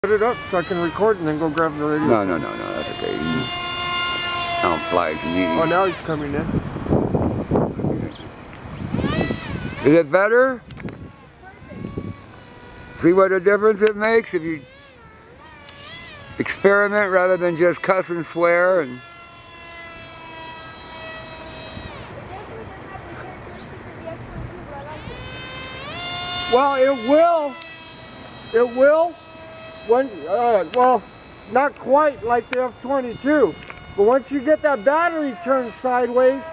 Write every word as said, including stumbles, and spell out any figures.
Put it up so I can record and then go grab the radio. No, no, no, no, that's okay. He don't fly to me. Oh, now he's coming in. Is it better? See what a difference it makes if you experiment rather than just cuss and swear and... Well, it will. It will. When, uh, well, not quite like the F twenty-two, but once you get that battery turned sideways,